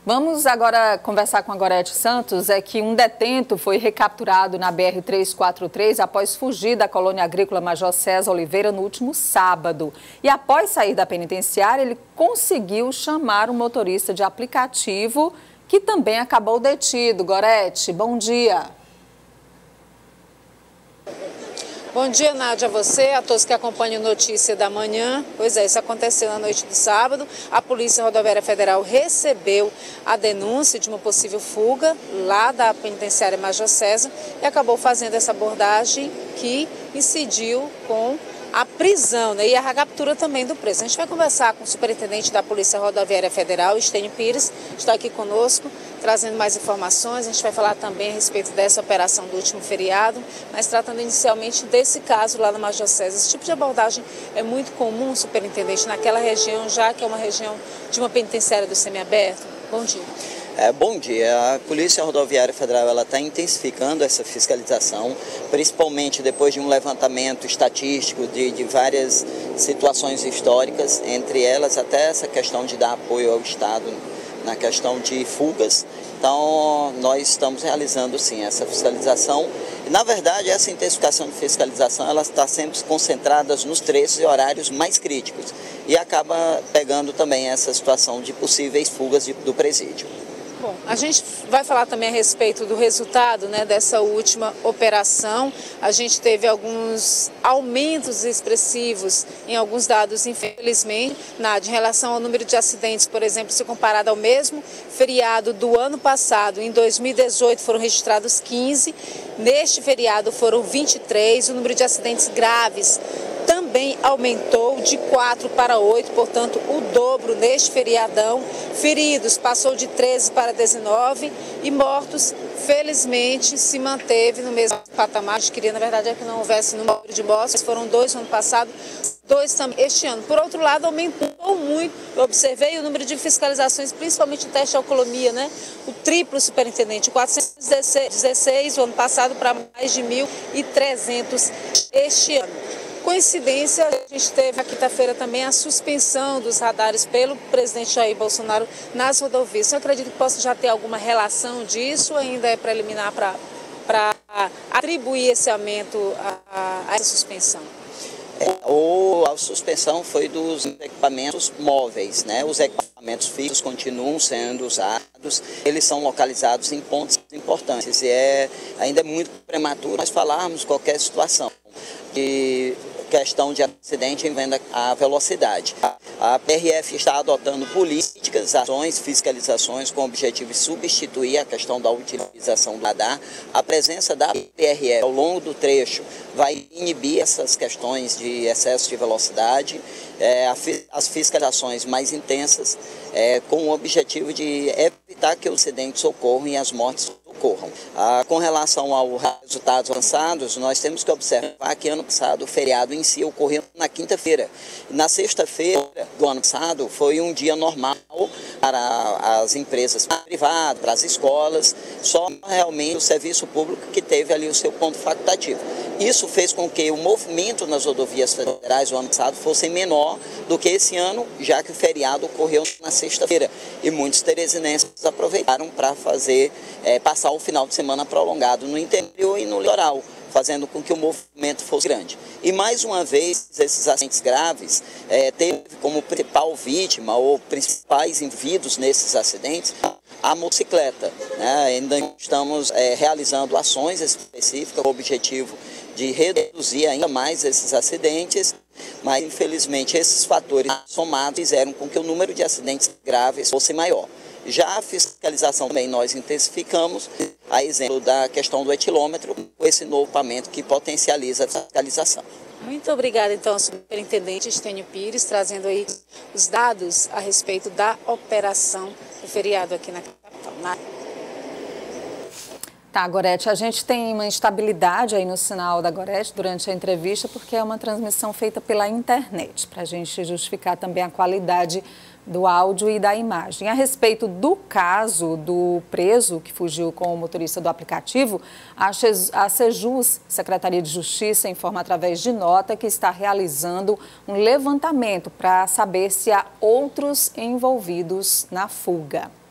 Vamos agora conversar com a Gorete Santos. É que um detento foi recapturado na BR-343 após fugir da colônia agrícola Major César Oliveira no último sábado. E após sair da penitenciária, ele conseguiu chamar um motorista de aplicativo que também acabou detido. Gorete, bom dia. Bom dia, Nádia, a você, a todos que acompanham Notícia da Manhã. Pois é, isso aconteceu na noite de sábado. A Polícia Rodoviária Federal recebeu a denúncia de uma possível fuga lá da penitenciária Major César e acabou fazendo essa abordagem que incidiu com a prisão, né, e a recaptura também do preso. A gente vai conversar com o superintendente da Polícia Rodoviária Federal, Estênio Pires, está aqui conosco, trazendo mais informações. A gente vai falar também a respeito dessa operação do último feriado, mas tratando inicialmente desse caso lá na Major César. Esse tipo de abordagem é muito comum, superintendente, naquela região, já que é uma região de uma penitenciária do semiaberto. Bom dia. Bom dia. A Polícia Rodoviária Federal está intensificando essa fiscalização, principalmente depois de um levantamento estatístico de várias situações históricas, entre elas até essa questão de dar apoio ao Estado na questão de fugas. Então, nós estamos realizando, sim, essa fiscalização. E, na verdade, essa intensificação de fiscalização ela está sempre concentrada nos trechos e horários mais críticos e acaba pegando também essa situação de possíveis fugas do presídio. Bom, a gente vai falar também a respeito do resultado, né, dessa última operação. A gente teve alguns aumentos expressivos em alguns dados, infelizmente, em relação ao número de acidentes, por exemplo, se comparado ao mesmo feriado do ano passado, em 2018 foram registrados 15, neste feriado foram 23, o número de acidentes graves também aumentou de 4 para 8, portanto, o dobro neste feriadão. Feridos passou de 13 para 19 e mortos, felizmente, se manteve no mesmo patamar. A gente queria, na verdade, é que não houvesse número de mortes, foram 2 no ano passado, 2 também este ano. Por outro lado, aumentou muito, eu observei o número de fiscalizações, principalmente o teste de alcoolemia, né? O triplo, superintendente, 416 o ano passado para mais de 1.300 este ano. Coincidência, a gente teve na quinta-feira também a suspensão dos radares pelo presidente Jair Bolsonaro nas rodovias. Eu acredito que possa já ter alguma relação disso, ainda é preliminar para atribuir esse aumento a essa suspensão? A suspensão foi dos equipamentos móveis, né? Os equipamentos fixos continuam sendo usados, eles são localizados em pontos importantes e ainda é muito prematuro nós falarmos qualquer situação de questão de acidente envolvendo a velocidade. A PRF está adotando políticas, ações, fiscalizações com o objetivo de substituir a questão da utilização do radar. A presença da PRF ao longo do trecho vai inibir essas questões de excesso de velocidade, as fiscalizações mais intensas, com o objetivo de evitar que os acidentes ocorram e as mortes ocorram. Com relação aos resultados avançados, nós temos que observar que ano passado o feriado em si ocorreu na quinta-feira. Na sexta-feira do ano passado foi um dia normal para as empresas privadas, para as escolas, só realmente o serviço público que teve ali o seu ponto facultativo. Isso fez com que o movimento nas rodovias federais do ano passado fosse menor do que esse ano, já que o feriado ocorreu na sexta-feira. E muitos teresinenses aproveitaram para passar o final de semana prolongado no interior e no litoral, fazendo com que o movimento fosse grande. E mais uma vez, esses acidentes graves teve como principal vítima ou principais envolvidos nesses acidentes a motocicleta, né? Ainda estamos realizando ações específicas com o objetivo de reduzir ainda mais esses acidentes, mas infelizmente esses fatores somados fizeram com que o número de acidentes graves fosse maior. Já a fiscalização também nós intensificamos, a exemplo da questão do etilômetro, com esse novo equipamento que potencializa a fiscalização. Muito obrigada, então, ao superintendente Estênio Pires, trazendo aí os dados a respeito da operação do feriado aqui na capital. Tá, Gorete, a gente tem uma instabilidade aí no sinal da Gorete durante a entrevista, porque é uma transmissão feita pela internet, para a gente justificar também a qualidade do áudio e da imagem. A respeito do caso do preso que fugiu com o motorista do aplicativo, a Sejus, Secretaria de Justiça, informa através de nota que está realizando um levantamento para saber se há outros envolvidos na fuga.